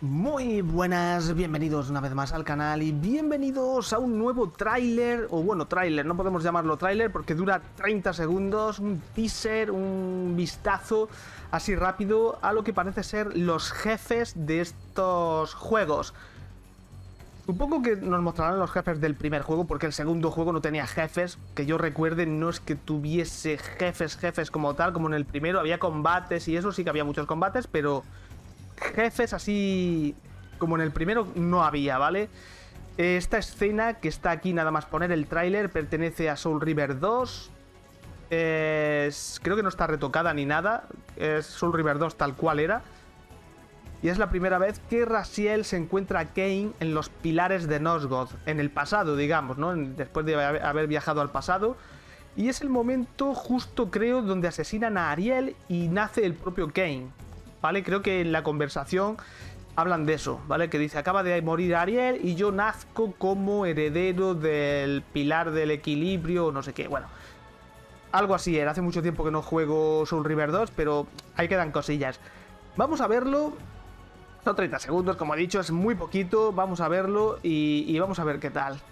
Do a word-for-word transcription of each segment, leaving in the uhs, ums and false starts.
Muy buenas, bienvenidos una vez más al canal y bienvenidos a un nuevo tráiler, o bueno, tráiler, no podemos llamarlo tráiler porque dura treinta segundos, un teaser, un vistazo así rápido a lo que parece ser los jefes de estos juegos. Supongo que nos mostrarán los jefes del primer juego porque el segundo juego no tenía jefes, que yo recuerde no es que tuviese jefes, jefes como tal, como en el primero, había combates y eso, sí que había muchos combates, pero... jefes así como en el primero no había, ¿vale? Esta escena que está aquí, nada más poner el tráiler, pertenece a Soul River dos. Es... creo que no está retocada ni nada. Es Soul River dos tal cual era. Y es la primera vez que Raziel se encuentra a Kain en los pilares de Nosgoth. En el pasado, digamos, ¿no? Después de haber viajado al pasado. Y es el momento justo, creo, donde asesinan a Ariel y nace el propio Kain. ¿Vale? Creo que en la conversación hablan de eso, ¿vale? Que dice, acaba de morir Ariel y yo nazco como heredero del pilar del equilibrio, no sé qué, bueno. Algo así era, hace mucho tiempo que no juego Soul River dos, pero ahí quedan cosillas. Vamos a verlo, son treinta segundos, como he dicho, es muy poquito, vamos a verlo y, y vamos a ver qué tal.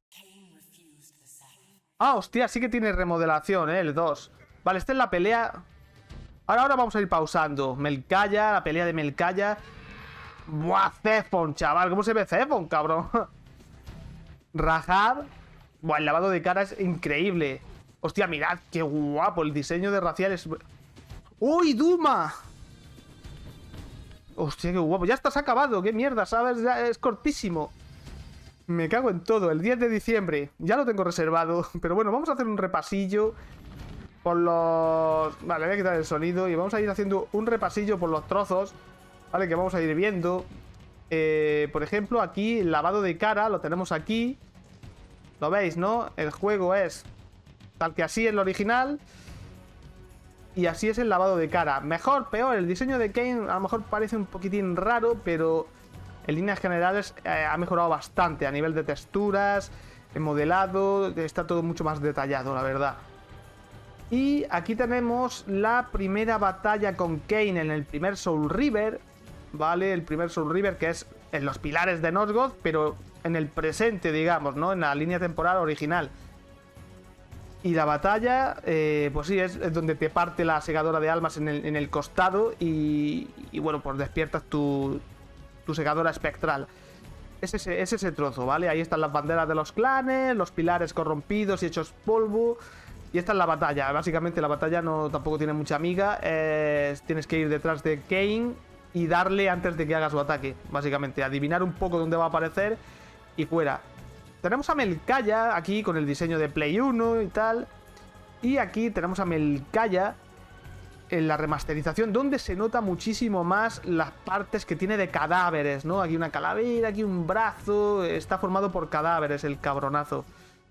Ah, hostia, sí que tiene remodelación, ¿eh? El dos. Vale, esta es la pelea... Ahora, ahora vamos a ir pausando. Melkaya, la pelea de Melkaya. Buah, Zephon, chaval. ¿Cómo se ve Zephon, cabrón? Rahab. Buah, el lavado de cara es increíble. Hostia, mirad, qué guapo. El diseño de Raziel es... ¡Uy, Duma! Hostia, qué guapo. Ya estás acabado. Qué mierda, ¿sabes? Ya es cortísimo. Me cago en todo. El diez de diciembre. Ya lo tengo reservado. Pero bueno, vamos a hacer un repasillo por los... Vale, voy a quitar el sonido y vamos a ir haciendo un repasillo por los trozos, ¿vale? Que vamos a ir viendo. Eh, por ejemplo, aquí el lavado de cara lo tenemos aquí. Lo veis, ¿no? El juego es tal que así es el original. Y así es el lavado de cara. Mejor, peor. El diseño de Kain a lo mejor parece un poquitín raro, pero en líneas generales eh, ha mejorado bastante a nivel de texturas, en modelado. Está todo mucho más detallado, la verdad. Y aquí tenemos la primera batalla con Kain en el primer Soul River, ¿vale? El primer Soul River que es en los pilares de Nosgoth, pero en el presente, digamos, ¿no? En la línea temporal original. Y la batalla, eh, pues sí, es, es donde te parte la segadora de almas en el, en el costado y, y bueno, pues despiertas tu, tu segadora espectral. Es ese, es ese trozo, ¿vale? Ahí están las banderas de los clanes, los pilares corrompidos y hechos polvo. Y esta es la batalla. Básicamente la batalla no tampoco tiene mucha amiga. Eh, tienes que ir detrás de Kain y darle antes de que haga su ataque. Básicamente, adivinar un poco dónde va a aparecer y fuera. Tenemos a Melkaya aquí con el diseño de Play uno y tal. Y aquí tenemos a Melkaya en la remasterización, donde se nota muchísimo más las partes que tiene de cadáveres, ¿no? Aquí una calavera, aquí un brazo. Está formado por cadáveres el cabronazo.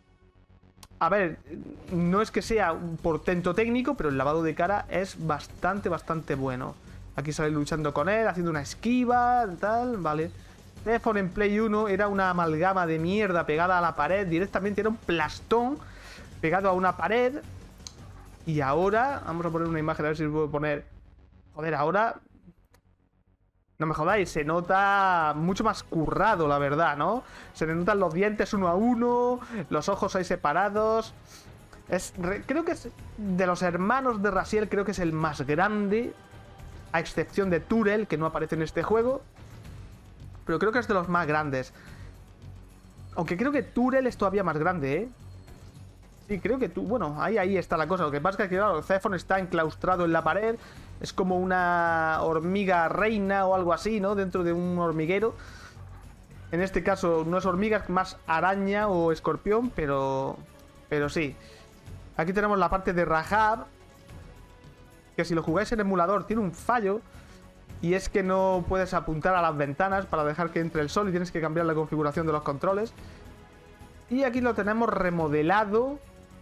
A ver, no es que sea un portento técnico, pero el lavado de cara es bastante, bastante bueno. Aquí sale luchando con él, haciendo una esquiva, tal, vale. Zephon en Play uno era una amalgama de mierda pegada a la pared. Directamente era un plastón pegado a una pared. Y ahora, vamos a poner una imagen, a ver si puedo poner... Joder, ahora... No me jodáis, se nota mucho más currado, la verdad, ¿no? Se le notan los dientes uno a uno, los ojos ahí separados. Es, creo que es de los hermanos de Raziel, creo que es el más grande, a excepción de Turel, que no aparece en este juego. Pero creo que es de los más grandes. Aunque creo que Turel es todavía más grande, ¿eh? Sí, creo que tú... Bueno, ahí, ahí está la cosa. Lo que pasa es que, claro, Zephon está enclaustrado en la pared. Es como una hormiga reina o algo así, ¿no? Dentro de un hormiguero. En este caso no es hormiga, es más araña o escorpión, pero... Pero sí. Aquí tenemos la parte de Rahab, que si lo jugáis en emulador tiene un fallo. Y es que no puedes apuntar a las ventanas para dejar que entre el sol y tienes que cambiar la configuración de los controles. Y aquí lo tenemos remodelado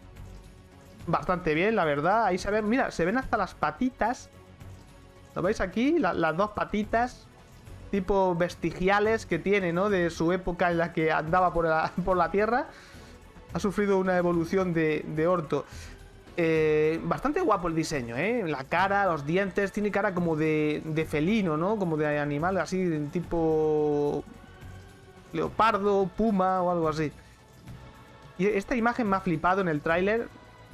bastante bien, la verdad. Ahí se ven, mira, se ven hasta las patitas. ¿Lo veis aquí? La, las dos patitas tipo vestigiales que tiene, ¿no? De su época en la que andaba por la, por la tierra. Ha sufrido una evolución de, de orto. Eh, bastante guapo el diseño, ¿eh? La cara, los dientes, tiene cara como de, de felino, ¿no? Como de animal así, tipo leopardo, puma o algo así. Y esta imagen me ha flipado en el tráiler.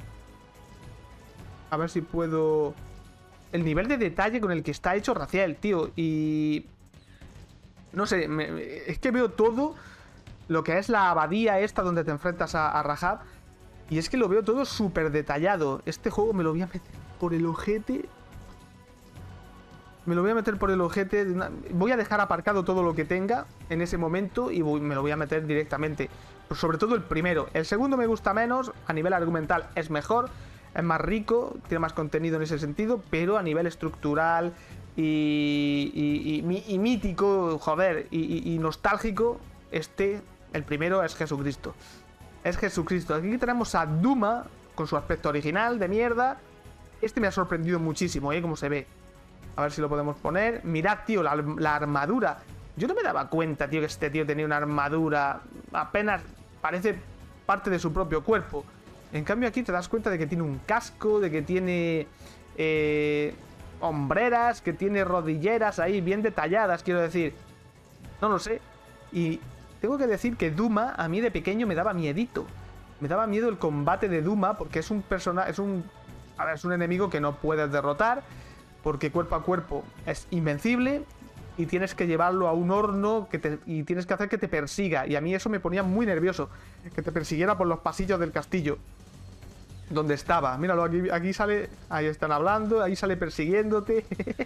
A ver si puedo... El nivel de detalle con el que está hecho Raziel, tío. Y... No sé, me... es que veo todo lo que es la abadía esta donde te enfrentas a, a Rahab. Y es que lo veo todo súper detallado. Este juego me lo voy a meter por el ojete. Me lo voy a meter por el ojete. Voy a dejar aparcado todo lo que tenga en ese momento y voy, me lo voy a meter directamente. Pues sobre todo el primero. El segundo me gusta menos. A nivel argumental es mejor. Es más rico. Tiene más contenido en ese sentido. Pero a nivel estructural y, y, y, y mítico, joder, y, y, y nostálgico, este, el primero es Jesucristo. Es Jesucristo. Aquí tenemos a Duma con su aspecto original de mierda. Este me ha sorprendido muchísimo, ¿eh? Como se ve. A ver si lo podemos poner. Mirad, tío, la, la armadura. Yo no me daba cuenta, tío, que este tío tenía una armadura. Apenas parece parte de su propio cuerpo. En cambio aquí te das cuenta de que tiene un casco, de que tiene eh, hombreras, que tiene rodilleras ahí bien detalladas, quiero decir. No lo sé. Y... tengo que decir que Duma a mí de pequeño me daba miedito. Me daba miedo el combate de Duma porque es un personaje, es un, a ver, es un enemigo que no puedes derrotar porque cuerpo a cuerpo es invencible y tienes que llevarlo a un horno que te, y tienes que hacer que te persiga. Y a mí eso me ponía muy nervioso, que te persiguiera por los pasillos del castillo donde estaba. Míralo, aquí, aquí sale, ahí están hablando, ahí sale persiguiéndote.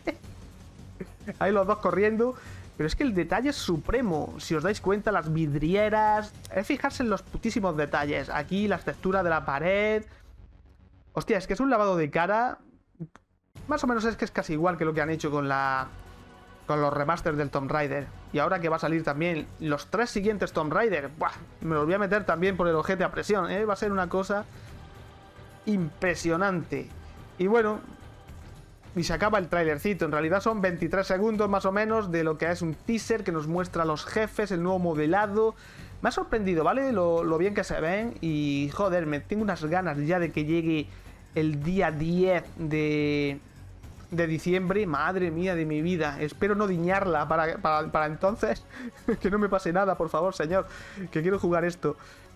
Ahí los dos corriendo. Pero es que el detalle es supremo. Si os dais cuenta, las vidrieras... Es fijarse en los putísimos detalles. Aquí, las texturas de la pared... Hostia, es que es un lavado de cara... Más o menos es que es casi igual que lo que han hecho con la... con los remasters del Tomb Raider. Y ahora que va a salir también los tres siguientes Tomb Raider... ¡Buah! Me los voy a meter también por el ojete a presión, ¿eh? Va a ser una cosa... impresionante. Y bueno... y se acaba el trailercito. En realidad son veintitrés segundos más o menos de lo que es un teaser que nos muestra a los jefes, el nuevo modelado. Me ha sorprendido, ¿vale? Lo, lo bien que se ven. Y joder, me tengo unas ganas ya de que llegue el día diez de, de diciembre. Madre mía de mi vida. Espero no diñarla para, para, para entonces. Que no me pase nada, por favor, señor. Que quiero jugar esto.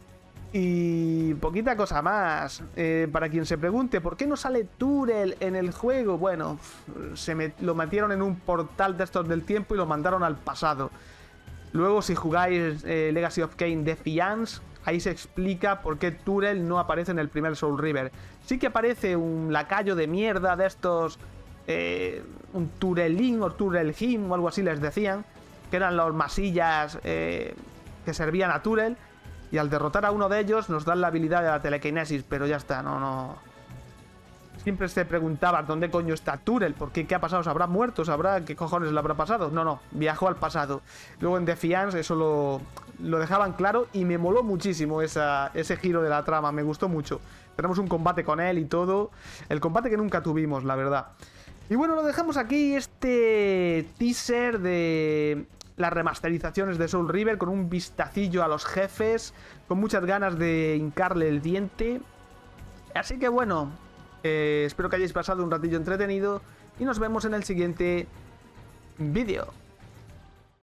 Y poquita cosa más. Eh, para quien se pregunte ¿por qué no sale Turel en el juego? Bueno, se me, lo metieron en un portal de estos del tiempo y lo mandaron al pasado. Luego si jugáis eh, Legacy of Kain Defiance, ahí se explica por qué Turel no aparece en el primer Soul River. Sí que aparece un lacayo de mierda de estos... Eh, un Turelin o Turelhim o algo así les decían, que eran los masillas eh, que servían a Turel. Y al derrotar a uno de ellos nos dan la habilidad de la telequinesis, pero ya está, no, no... Siempre se preguntaba ¿dónde coño está Turel? ¿Por qué? ¿Qué ha pasado? ¿Se habrá muerto? ¿Sabrá qué cojones le habrá pasado? No, no, viajó al pasado. Luego en Defiance eso lo, lo dejaban claro y me moló muchísimo esa, ese giro de la trama, me gustó mucho. Tenemos un combate con él y todo. El combate que nunca tuvimos, la verdad. Y bueno, lo dejamos aquí, este teaser de... las remasterizaciones de Soul River con un vistacillo a los jefes, con muchas ganas de hincarle el diente. Así que bueno, eh, espero que hayáis pasado un ratillo entretenido y nos vemos en el siguiente vídeo.